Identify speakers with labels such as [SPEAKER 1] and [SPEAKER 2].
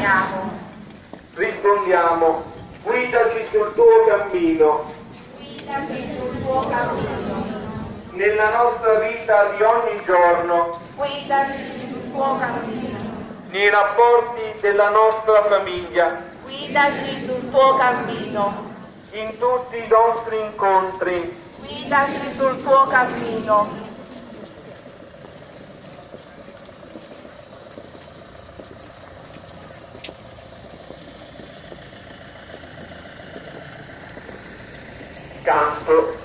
[SPEAKER 1] Rispondiamo, guidaci sul tuo cammino.
[SPEAKER 2] Guidaci sul tuo cammino.
[SPEAKER 1] Nella nostra vita di ogni giorno.
[SPEAKER 2] Guidaci sul tuo cammino.
[SPEAKER 1] Nei rapporti della nostra famiglia.
[SPEAKER 2] Guidaci sul tuo cammino.
[SPEAKER 1] In tutti i nostri incontri.
[SPEAKER 2] Guidaci sul tuo cammino.
[SPEAKER 1] Canto